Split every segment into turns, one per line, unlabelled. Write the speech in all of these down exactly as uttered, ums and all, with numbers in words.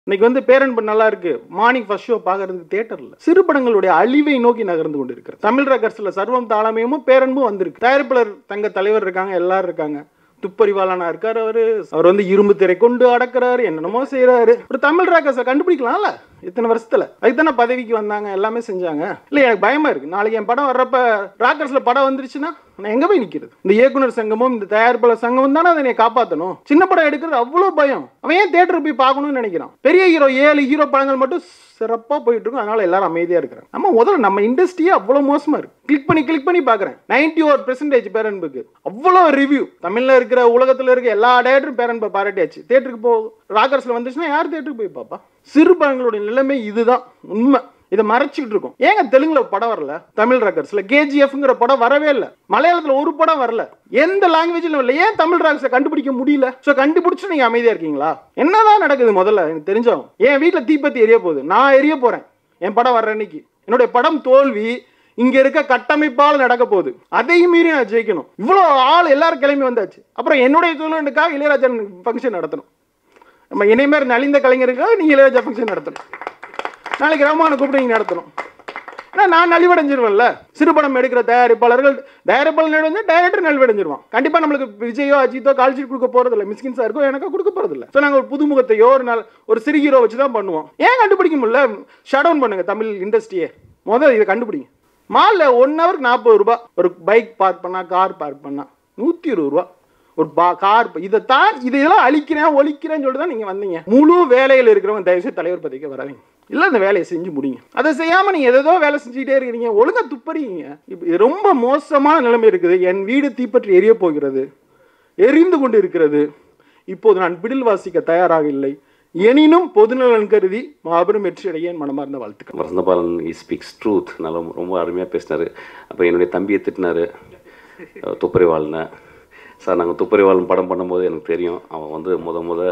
இன்னைக்கு வந்து பேரன்பு நல்லா இருக்கு, மார்னிங் ஃபர்ஸ்ட் ஷோ பார்க்கறதுக்கு தியேட்டர்ல. சிறு படங்களுடைய அழிவை நோக்கி நகர்ந்து கொண்டு இருக்கு. தமிழ் ராக்கர்ஸ்ல சர்வம் தாளமயமும் பேரன்பும் வந்திருக்கு. தயாரிப்பாளர் தங்க தலைவர் இருக்காங்க, எல்லாரும் இருக்காங்க. துப்பறிவாளனா இருக்காரு அவரு. அவர் வந்து இரும்பு திரை கொண்டு அடக்குறாரு, என்னென்னமோ செய்யறாரு. ஒரு தமிழ் ராக்கர்ஸை கண்டுபிடிக்கலாம்ல இத்தனை வருஷத்துல. அதுதானே பதவிக்கு வந்தாங்க, எல்லாமே செஞ்சாங்க. இல்ல எனக்கு பயமா இருக்கு, நாளைக்கு என் படம் வர்றப்ப ராக்கர்ஸ்ல படம் வந்துருச்சுன்னா நான் எங்க போய் நிக்கிறது? இந்த இயக்குனர் சங்கமும் இந்த தயாரிப்பாளர் சங்கமும் தானே அதை காப்பாற்றணும். சின்ன படம் எடுக்கிறது அவ்வளவு பயம். அவன் ஏன் தியேட்டருக்கு போய் பார்க்கணும்னு நினைக்கிறான். பெரிய ஹீரோ ஏழு ஹீரோ படங்கள் மட்டும் சிறப்பா போயிட்டு இருக்கும், அதனால எல்லாரும் அமைதியா இருக்கிறாங்க. நம்ம முதல்ல நம்ம இண்டஸ்ட்ரியே அவ்வளவு மோசமா இருக்கு. கிளிக் பண்ணி கிளிக் பண்ணி பாக்குறேன், நைன்டி ஒரு பெர்சன்டேஜ் பேரன்புக்கு அவ்வளவு ரிவ்யூ. தமிழ்ல இருக்கிற உலகத்துல இருக்க எல்லா டேரக்டரும் பேரன்பை பாராட்டியாச்சு. தியேட்டருக்கு போ ராக்கர்ஸ்ல வந்துச்சுன்னா யார் தியேட்டருக்கு போய் பாப்பா? சிறு படங்களுடைய நிலைமை இதுதான் உண்மை. இதை மறைச்சிட்டு இருக்கோம். ஏங்க தெலுங்குல படம் வரல, தமிழ் ராக்கர்ஸ்ல கேஜிஎஃப்ங்கிற படம் வரவே இல்லை, மலையாளத்துல ஒரு படம் வரல, எந்த லாங்குவேஜ்ல இல்ல. ஏன் தமிழ் ராக்கர்ஸை கண்டுபிடிக்க முடியல? சோ கண்டுபிடிச்சு நீங்க அமைதியா இருக்கீங்களா? என்னதான் நடக்குது முதல்ல எனக்கு தெரிஞ்சோம். என் வீட்டுல தீப்பத்தி எரிய போகுது, நான் எரிய போறேன் என் படம் வர்ற அன்னைக்கு. என்னுடைய படம் தோல்வி இங்க இருக்க கட்டமைப்பால் நடக்க போகுது. அதையும் மீறி நான் ஜெயிக்கணும். இவ்வளவு ஆள் எல்லாரும் கிளம்பி வந்தாச்சு. அப்புறம் என்னுடைய தொழிலுக்காக இளையராஜா ஃபங்க்ஷன் நடத்தணும். நம்ம இனிமேல் நலிந்த கலைஞருக்காக நீங்க இளையராஜா ஃபங்க்ஷன் நடத்தணும். நாளைக்கு ரஹ்மானை கூப்பிட்டு நீங்க நடத்தணும். ஏன்னா நான் நலிவடைஞ்சிருவேன்ல. சிறுபடம் எடுக்கிற தயாரிப்பாளர்கள் தயாரிப்பாளர் நலிவடைஞ்சா டைரக்டர் நலிவடைஞ்சிருவான். கண்டிப்பா நம்மளுக்கு விஜயோ அஜித்தோ கால்ஷீட் கொடுக்க போறது இல்லை, மிஸ்கின் சாருக்கோ எனக்கோ கொடுக்க போறது இல்லை. ஸோ நாங்கள் ஒரு புதுமுகத்தையோ ஒரு நாள் ஒரு சிறு ஹீரோ வச்சு தான் பண்ணுவோம். ஏன் கண்டுபிடிக்க முடியல? ஷட் டவுன் பண்ணுங்க தமிழ் இண்டஸ்ட்ரியே. முதல்ல இதை கண்டுபிடிங்க. மால்ல ஒன் ஹவருக்கு நாற்பது ரூபாய். ஒரு பைக் பார்க் பண்ணா, கார் பார்க் பண்ணா நூத்தி இருபது ரூபா. ஒரு கார் இதைத்தான் இதெல்லாம் அழிக்கிறேன் ஒழிக்கிறேன்னு சொல்லிட்டு தான் நீங்க வந்தீங்க. முழு வேலையில் இருக்கிறவங்க தயவுசெய்து தலைவர் பதவிக்கு வராதீங்க. இல்ல இந்த வேலையை செஞ்சு முடிங்க. அதை செய்யாம நீங்க ஏதோ வேலை செஞ்சுட்டே இருக்கிறீங்க, ஒழுங்கா துப்பறீங்க. இப்ப ரொம்ப மோசமான நிலைமை இருக்குது. என் வீடு தீப்பற்றி எரிய போகிறது, எரிந்து கொண்டு இருக்கிறது. இப்போது நான் பிடில் வாசிக்க தயாராக இல்லை. எனினும் பொதுநலன் கருதி மாபெரும் வெற்றி அடைய என் மனமார்ந்த வாழ்த்துக்கள்.
வசந்தபாலன் இ ஸ்பீக்ஸ் ட்ரூத் நல்லா ரொம்ப அருமையாக பேசினார். அப்போ என்னுடைய தம்பியை திட்டினார், துப்பறிவாள்னு. சார் நாங்கள் துப்பறிவாளன் படம் பண்ணும்போது எனக்கு தெரியும் அவன் வந்து முத முத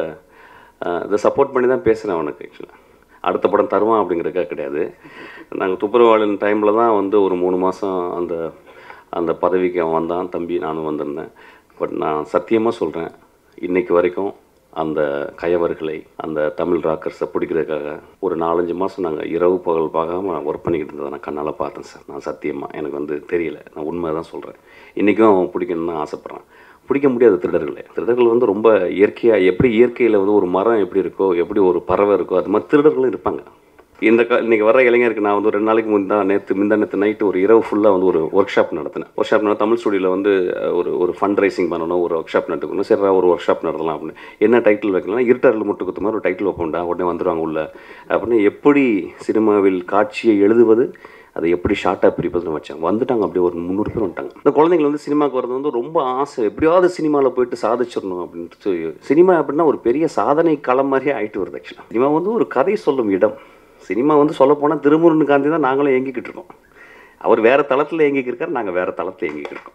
இதை சப்போர்ட் பண்ணி தான் பேசுகிறேன் அவனுக்கு. ஆக்சுவலாக அடுத்த படம் தருவான் அப்படிங்கிறதுக்காக கிடையாது. நாங்கள் துப்பறிவாளன் டைமில் தான் வந்து ஒரு மூணு மாதம் அந்த அந்த பதவிக்கு அவன் வந்தான், தம்பி நானும் வந்திருந்தேன். பட் நான் சத்தியமாக சொல்கிறேன், இன்றைக்கு வரைக்கும் அந்த கயவர்களை அந்த தமிழ் ராக்கர்ஸை பிடிக்கிறதுக்காக ஒரு நாலஞ்சு மாதம் நாங்கள் இரவு பகல் பார்க்காம ஒர்க் பண்ணிக்கிட்டு இருந்ததை நான் கண்ணால் பார்த்தேன் சார். நான் சத்தியமாக எனக்கு வந்து தெரியல, நான் உண்மை தான் சொல்கிறேன். இன்றைக்கும் அவன் பிடிக்கணும்னு தான் ஆசைப்பட்றான். பிடிக்க முடியாத திருடர்களே. திருடர்கள் வந்து ரொம்ப இயற்கையாக, எப்படி இயற்கையில் வந்து ஒரு மரம் எப்படி இருக்கோ, எப்படி ஒரு பறவை இருக்கோ, அது மாதிரி திருடர்களும் இருப்பாங்க. இந்த க இன்றைக்கி வர இளைஞருக்கு நான் வந்து ரெண்டு நாளைக்கு முந்தா நேற்று முந்தா நேற்று நைட்டு ஒரு இரவு ஃபுல்லாக வந்து ஒரு ஒர்க் ஷாப் நடத்தினேன். ஒர்க் ஷாப் நடத்த தமிழ் ஸ்டுடியோவில் வந்து ஒரு ஒரு ஃபண்ட் ரைசிங் பண்ணணும், ஒரு ஒர்க் ஷாப் நடத்துக்கணும். சரி ஒரு ஒர்க் ஷாப் நடத்தலாம் அப்படின்னு. என்ன டைட்டில் வைக்கலாம்? இருட்டரில் முட்டு குத்து மாதிரி ஒரு டைட்டில் வைப்போம்டா, உடனே வந்துடுவாங்க உள்ள அப்படின்னு. எப்படி சினிமாவில் காட்சியை எழுதுவது, அதை எப்படி ஷார்ட்டாக பிரிப்பதுன்னு வச்சாங்க. வந்துட்டாங்க அப்படியே ஒரு முந்நூறு பேர் வந்துட்டாங்க. இந்த குழந்தைங்க வந்து சினிமாவுக்கு வரது வந்து ரொம்ப ஆசை, எப்படியாவது சினிமாவில் போயிட்டு சாதிச்சிடணும் அப்படின்ட்டு. சினிமா அப்படின்னா ஒரு பெரிய சாதனை களம் மாதிரியே ஆகிட்டு வருது. ஆக்சுவலாக சினிமா வந்து ஒரு கதை சொல்லும் இடம். சினிமா வந்து சொல்லப்போனால் திருமுருகன் காந்தி தான் நாங்களும் இயங்கிக்கிட்டு இருக்கோம். அவர் வேறு தளத்தில் இயங்கிக்கிட்டு இருக்கார், நாங்கள் வேறு தளத்தில் இயங்கிக்கிட்டு இருக்கோம்.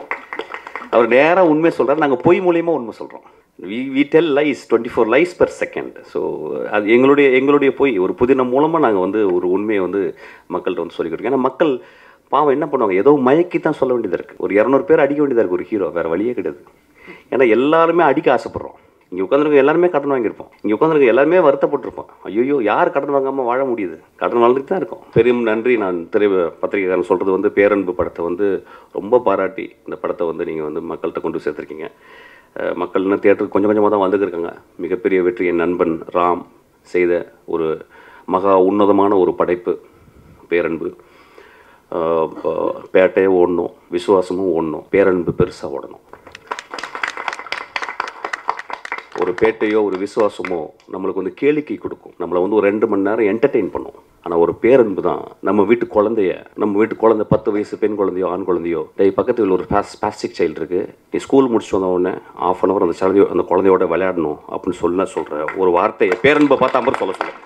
அவர் நேராக உண்மை சொல்கிறார், நாங்கள் பொய் மூலியமாக உண்மை சொல்கிறோம். We we tell lies twenty four lies per second. So அது எங்களுடைய எங்களுடைய பொய் ஒரு புதினம் மூலமாக நாங்கள் வந்து ஒரு உண்மையை வந்து மக்கள்கிட்ட வந்து சொல்லிக்கிட்டு இருக்கோம். ஏன்னா மக்கள் பாவம் என்ன பண்ணுவாங்க, ஏதோ மயக்கி தான் சொல்ல வேண்டியதாக இருக்குது. ஒரு இரநூறு பேர் அடிக்க வேண்டியதாக இருக்குது ஒரு ஹீரோ, வேறு வழியே கிடையாது. ஏன்னா எல்லாருமே அடிக்க ஆசைப்பட்றோம். இங்கே உட்காந்துருக்க எல்லாருமே கடன் வாங்கியிருப்போம், இங்கே உட்காந்துருக்க எல்லாருமே வருத்தப்பட்டிருப்போம். ஐயோ யார் கடன் வாங்காமல் வாழ முடியுது? கடன் வாழ்ந்துட்டு தான் இருக்கும். பெரும் நன்றி. நான் திரை பத்திரிகைக்காரன் சொல்கிறது வந்து பேரன்பு படத்தை வந்து ரொம்ப பாராட்டி இந்த படத்தை வந்து நீங்கள் வந்து மக்கள்கிட்ட கொண்டு சேர்த்துருக்கீங்க. மக்கள் இன்னும் தியேட்டருக்கு கொஞ்சம் கொஞ்சமாக தான் வந்துருக்காங்க. மிகப்பெரிய வெற்றி. என் நண்பன் ராம் செய்த ஒரு மகா உன்னதமான ஒரு படைப்பு பேரன்பு. பேட்டையே ஓடணும், விசுவாசமும் ஓடணும், பேரன்பு பெருசாக ஓடணும். ஒரு பேட்டையோ ஒரு விசுவாசமோ நம்மளுக்கு வந்து கேளிக்கை கொடுக்கும், நம்மளை வந்து ஒரு ரெண்டு மணி நேரம் என்டர்டெயின் பண்ணும். ஆனால் ஒரு பேரன்பு தான் நம்ம வீட்டு குழந்தைய, நம்ம வீட்டு குழந்தை பத்து வயசு பெண் குழந்தையோ ஆண் குழந்தையோ, டேய் பக்கத்தில் ஒரு பாஸ் பாஸ்டிக் சைல்டு இருக்குது, நீ ஸ்கூல் முடிச்சுட்டு வந்த உடனே ஆஃப் அன் அவர் அந்த குழந்தையோ அந்த குழந்தையோட விளையாடணும் அப்படின்னு சொல்ல சொல்கிற ஒரு வார்த்தையை பேரன்பை பார்த்தா அப்புறம் சொல்ல சொல்ல.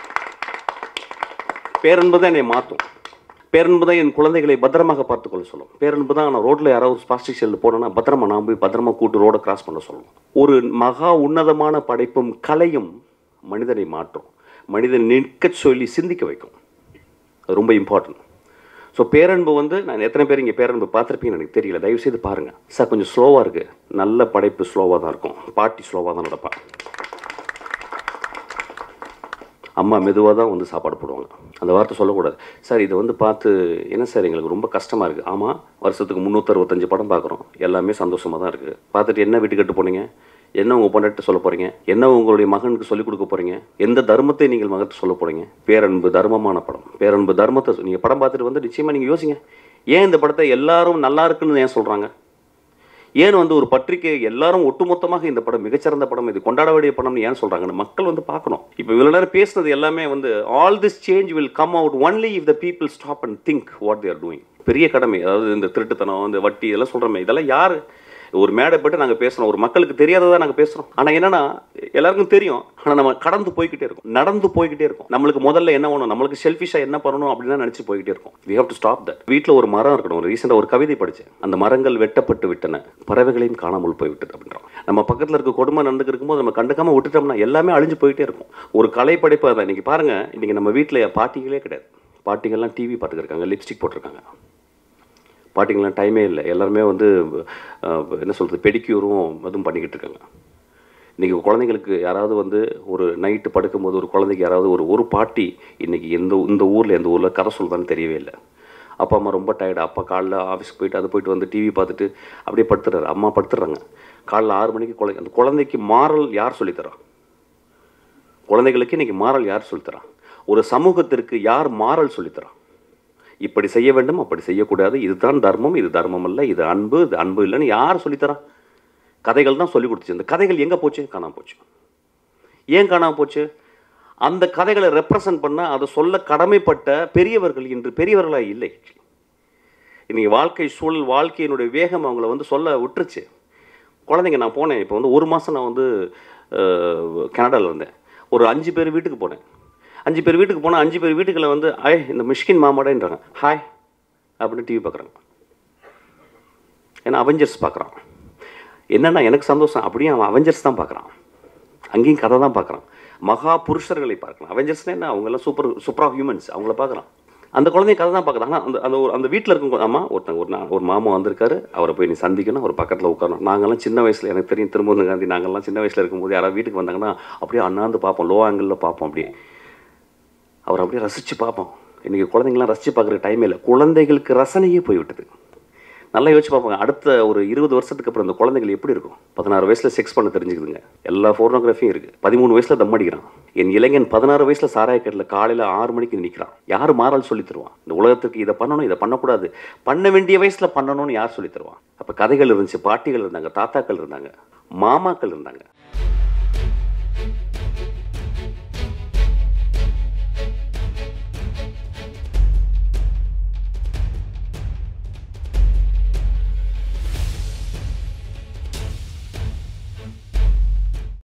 பேரன்பு தான் என்னை மாற்றும். பேரன்பு தான் என் குழந்தைகளை பத்திரமாக பார்த்துக்கொள்ள சொல்லும். பேரன்பு தான் நான் ரோட்டில் யாராவது பிளாஸ்டிக் ஷெல்டு போனோன்னா பத்திரமா நான் போய் பத்திரமா கூட்டு ரோடை கிராஸ் பண்ண சொல்லணும். ஒரு மகா உன்னதமான படைப்பும் கலையும் மனிதனை மாற்றும், மனிதன் நிற்க சொல்லி சிந்திக்க வைக்கும். அது ரொம்ப இம்பார்ட்டன்ட். ஸோ பேரன்பு வந்து நான் எத்தனை பேர் இங்கே பேரன்பு பார்த்துருப்பீங்கன்னு எனக்கு தெரியல, தயவுசெய்து பாருங்கள் சார். கொஞ்சம் ஸ்லோவாக இருக்குது, நல்ல படைப்பு ஸ்லோவாக தான் இருக்கும், பாட்டி ஸ்லோவாக தான் நடப்பா. அம்மா மெதுவாக தான் வந்து சாப்பாடு போடுவாங்க. அந்த வார்த்தை சொல்லக்கூடாது. சார் இதை வந்து பார்த்து என்ன சார் எங்களுக்கு ரொம்ப கஷ்டமாக இருக்குது. ஆமாம், வருஷத்துக்கு முந்நூற்றி அறுபத்தஞ்சு படம் பார்க்குறோம், எல்லாமே சந்தோஷமாக தான் இருக்குது. பார்த்துட்டு என்ன வீட்டுக்கு கட்டு போனீங்க, என்ன உங்கள் பொண்டாட்டி சொல்ல போகிறீங்க, என்ன உங்களுடைய மகனுக்கு சொல்லிக் கொடுக்க போகிறீங்க, எந்த தர்மத்தை நீங்கள் மகனுக்கு சொல்ல போகிறீங்க. பேரன்பு தர்மமான படம், பேரன்பு தர்மத்தை நீங்கள் படம் பார்த்துட்டு வந்து நிச்சயமாக நீங்கள் யோசிங்க, ஏன் இந்த படத்தை எல்லாரும் நல்லா இருக்குன்னு ஏன் சொல்கிறாங்க, ஏன் வந்து ஒரு பத்திரிகை எல்லாரும் ஒட்டுமொத்தமாக இந்த படம் மிகச்சிறந்த படம், இது கொண்டாட வேண்டிய படம்னு ஏன் சொல்கிறாங்கன்னு மக்கள் வந்து பார்க்கணும். இப்போ இவ்வளோ நேரம் பேசுனது எல்லாமே வந்து all this change will come out only if the people stop and think what they are doing. பெரிய கடமை. அதாவது இந்த திருட்டுத்தனம், இந்த வட்டி இதெல்லாம் சொல்கிறோமே, இதெல்லாம் யார் ஒரு மேடை போட்டு நாங்கள் பேசுகிறோம், ஒரு மக்களுக்கு தெரியாததான் நாங்கள் பேசுகிறோம். ஆனால் என்னன்னா எல்லாருக்கும் தெரியும், ஆனால் நம்ம கடந்து போய்கிட்டே இருக்கும், நடந்து போய்கிட்டே இருக்கும். நம்மளுக்கு முதல்ல என்ன வேணும், நம்மளுக்கு செல்ஃபிஷாக என்ன பண்ணணும் அப்படின்னு நினச்சி போய்கிட்டே இருக்கும். We have to stop that. வீட்டில் ஒரு மரம் இருக்கணும். ஒரு ரீசெண்டாக ஒரு கவிதை படித்தேன், அந்த மரங்கள் வெட்டப்பட்டு விட்டன, பறவைகளையும் காணாமல் போய்விட்டது அப்படின்றோம். நம்ம பக்கத்தில் இருக்க கொடுமை நடந்துக்கு இருக்கும்போது நம்ம கண்டுக்காமல் விட்டுட்டோம்னா எல்லாமே அழிஞ்சு போயிட்டே இருக்கும். ஒரு கலை படைப்பு அதான். இன்றைக்கி பாருங்கள், இன்றைக்கி நம்ம வீட்டில் பாட்டிகளே கிடையாது. பாட்டிகள்லாம் டிவி பார்த்துக்கிருக்காங்க, லிப்ஸ்டிக் போட்டிருக்காங்க. பாட்டிங்கெலாம் டைமே இல்லை, எல்லாருமே வந்து என்ன சொல்கிறது, பெடிக்யூரும் அதுவும் பண்ணிக்கிட்டு இருக்காங்க. இன்றைக்கி குழந்தைங்களுக்கு யாராவது வந்து ஒரு நைட்டு படுக்கும்போது ஒரு குழந்தைக்கு யாராவது ஒரு ஒரு பாட்டி இன்றைக்கி எந்த இந்த ஊரில் எந்த ஊரில் கதை சொல்லுதான்னு தெரியவே இல்லை. அப்பா அம்மா ரொம்ப டயர்டு, அப்பா காலைல ஆஃபீஸ்க்கு போயிட்டு அது போயிட்டு வந்து டிவி பார்த்துட்டு அப்படியே படுத்துறாரு, அம்மா படுத்துடுறாங்க. காலைல ஆறு மணிக்கு குழந்தை, அந்த குழந்தைக்கு மாரல் யார் சொல்லித்தரா? குழந்தைகளுக்கு இன்றைக்கி மாரல் யார் சொல்லித்தரா? ஒரு சமூகத்திற்கு யார் மாரல் சொல்லித்தரா? இப்படி செய்ய வேண்டும், அப்படி செய்யக்கூடாது, இதுதான் தர்மம், இது தர்மம் அல்ல, இது அன்பு, இது அன்பு இல்லைன்னு யார் சொல்லித்தரா? கதைகள் தான் சொல்லி கொடுத்துச்சு. அந்த கதைகள் எங்கே போச்சு? காணாமல் போச்சு. ஏன் காணாமல் போச்சு? அந்த கதைகளை ரெப்ரசன்ட் பண்ண, அதை சொல்ல கடமைப்பட்ட பெரியவர்கள் இன்று பெரியவர்களாக இல்லை. இன்னைக்கு வாழ்க்கை சூழல், வாழ்க்கையினுடைய வேகம் அவங்கள வந்து சொல்ல விட்டுருச்சு. குழந்தைங்க, நான் போனேன் இப்போ வந்து ஒரு மாதம் நான் வந்து கனடாவில் இருந்தேன். ஒரு அஞ்சு பேர் வீட்டுக்கு போனேன். அஞ்சு பேர் வீட்டுக்கு போனால் அஞ்சு பேர் வீட்டுக்குள்ள வந்து ஐ இந்த மிஷ்கின் மாமாடேன்றாங்க, ஹாய் அப்படின்னு டிவி பார்க்குறாங்க. ஏன்னா அவெஞ்சர்ஸ் பார்க்குறான். என்னென்னா எனக்கு சந்தோஷம், அப்படியே அவன் அவெஞ்சர்ஸ் தான் பார்க்குறான். அங்கேயும் கதை தான் பார்க்குறான். மகா புருஷர்களை பார்க்கலாம். அவெஞ்சர்ஸ்னால் என்ன, அவங்கெல்லாம் சூப்பர் சூப்பர் ஆஃப் ஹியூமன்ஸ், அவங்கள பார்க்குறான். அந்த குழந்தைய கதை தான் பார்க்குறாங்க. அந்த அந்த ஒரு அந்த வீட்டில் இருக்கும் அம்மா ஒருத்தங்க ஒரு ஒரு மாமா வந்திருக்காரு, அவரை போய் நீ சந்திக்கணும், அவர் பக்கத்தில் உட்காரணும். நாங்கள்லாம் சின்ன வயசில், எனக்கு தெரியும் திருமூர்த்தி காந்தி, நாங்கள்லாம் சின்ன வயசில் இருக்கும்போது யாராவது வீட்டுக்கு வந்தாங்கன்னா அப்படியே அண்ணாந்து பார்ப்போம், லோ ஆங்கிளில் பார்ப்போம், அப்படியே அவர் அப்படியே ரசித்து பார்ப்போம். இன்றைக்கி குழந்தைங்களாம் ரசித்து பார்க்குற டைமே இல்லை, குழந்தைகளுக்கு ரசனையே போய்விட்டது. நல்லா யோசிச்சு பார்ப்பாங்க, அடுத்த ஒரு இருபது வருஷத்துக்கு அப்புறம் இந்த குழந்தைகள் எப்படி இருக்கும்? பதினாறு வயசில் செக்ஸ் பண்ண தெரிஞ்சுக்குதுங்க, எல்லா ஃபோட்டோகிராஃபியும் இருக்குது. பதிமூணு வயசில் தம் அடிக்கிறான். என் இளைஞன் பதினாறு வயசில் சாராயக்கட்டில் காலையில் ஆறு மணிக்கு நிற்கிறான். யார் மாறல் சொல்லி தருவான்? இந்த உலகத்துக்கு இதை பண்ணணும், இதை பண்ணக்கூடாது, பண்ண வேண்டிய வயசில் பண்ணணும்னு யார் சொல்லி தருவான்? அப்போ கதைகள் இருந்துச்சு, பாட்டிகள் இருந்தாங்க, தாத்தாக்கள் இருந்தாங்க, மாமாக்கள் இருந்தாங்க.